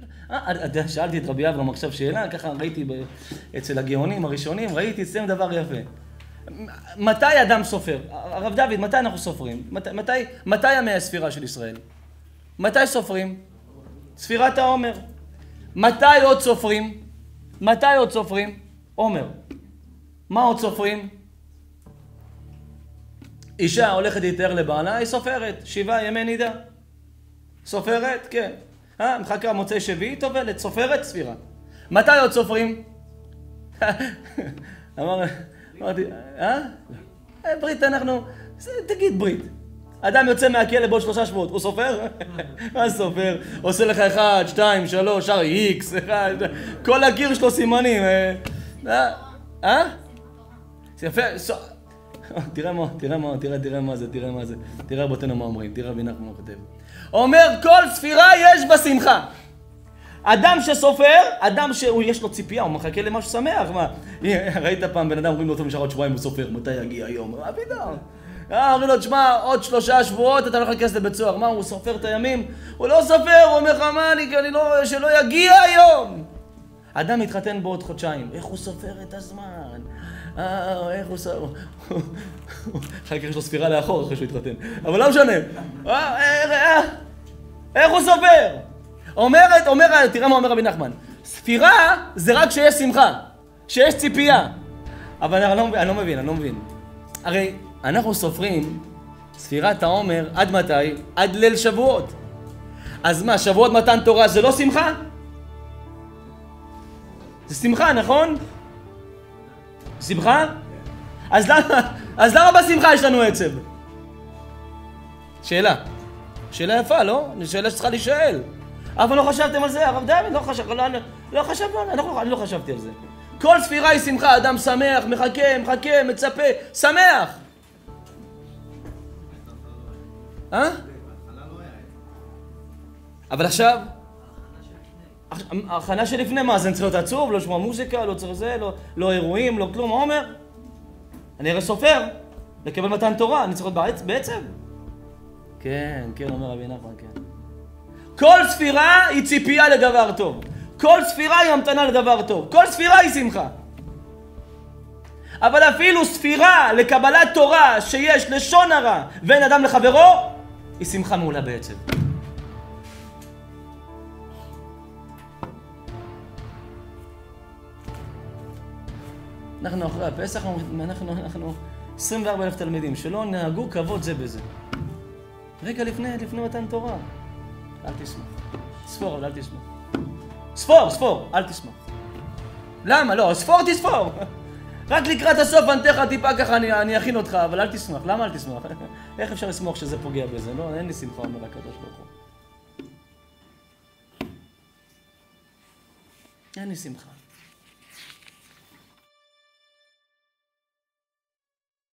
שאלתי את רבי אברהם עכשיו שאלה, ככה ראיתי אצל הגאונים הראשונים, ראיתי אצלם דבר יפה. מתי אדם סופר? הרב דוד, מתי אנחנו סופרים? מתי ימי הספירה של ישראל? מתי סופרים? ספירת העומר. מתי עוד סופרים? מתי עוד סופרים? עומר. מה עוד סופרים? אישה הולכת להתאר לבעלה, היא סופרת, 7 ימי נידה. סופרת? כן. מחכה מוצאי שביעי, טובלת, סופרת, ספירה. מתי עוד סופרים? אמרתי, ברית אנחנו, תגיד ברית. אדם יוצא מהכלא בעוד 3 שבועות, הוא סופר? מה סופר? עושה לך 1, 2, 3, איקס, 1, כל הקיר שלו סימנים. יפה, תראה מה זה, תראה רבותינו מה אומרים, תראה רבי נחמן מה כותב. אומר, כל ספירה יש בה שמחה. אדם שסופר, אדם שיש לו ציפייה, הוא מחכה למשהו שמח, מה? ראית פעם בן אדם אומרים לו אותו נשאר עוד שבועיים הוא סופר, מתי יגיע היום? מה פתאום? אומרים לו, תשמע, עוד 3 שבועות אתה הולך להיכנס לבית סוהר. מה, הוא סופר את הימים? הוא לא סופר, הוא אומר לך, מה, שלא יגיע היום. אדם מתחתן בעוד חודשיים, איך הוא סופר את הזמן? איך הוא סופר? אחר כך יש לו ספירה לאחור אחרי שהוא התחתן. אבל לא משנה. איך הוא סופר? תראה מה אומר רבי נחמן. ספירה זה רק שיש שמחה, שיש ציפייה. אבל אני לא מבין. הרי אנחנו סופרים ספירת העומר עד מתי? עד ליל שבועות. אז מה, שבועות מתן תורה זה לא שמחה? זה שמחה, נכון? שמחה? אז למה בשמחה יש לנו עצב? שאלה יפה, לא? שאלה שצריכה להישאל. אבל לא חשבתם על זה, הרב דוד, אני לא חשבתי על זה. כל ספירה היא שמחה, אדם שמח, מחכה, מצפה, שמח. אבל עכשיו, ההכנה שלפני מה? זה צריך להיות עצוב, לא לשמוע מוזיקה, לא צריך זה, לא אירועים, לא כלום, מה אומר? אני הרי סופר, לקבל מתן תורה, אני צריך להיות בעצב? כן, אומר רבי נחמן, כן. כל ספירה היא ציפייה לדבר טוב. כל ספירה היא המתנה לדבר טוב. כל ספירה היא שמחה. אבל אפילו ספירה לקבלת תורה שיש לשון הרע ואין אדם לחברו, היא שמחה מעולה בעצב. אנחנו אחרי הפסח, אנחנו 24,000 תלמידים שלא נהגו כבוד זה בזה. רגע לפני מתן תורה. אל תשמח. ספור, אבל אל תשמח. ספור, אל תשמח. למה? לא, ספור תספור. רק לקראת הסוף אני לך טיפה ככה, אני אכין אותך, אבל אל תשמח. למה אל תשמח? איך אפשר לשמוח שזה פוגע בזה? לא, אין לי שמחה, אומר הקדוש ברוך הוא. אין לי שמחה.